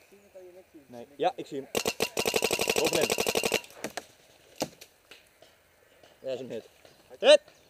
zien of kan je niks zien? Nee. Ja, ik zie hem. Bovenin. Dat is een hit. Hit!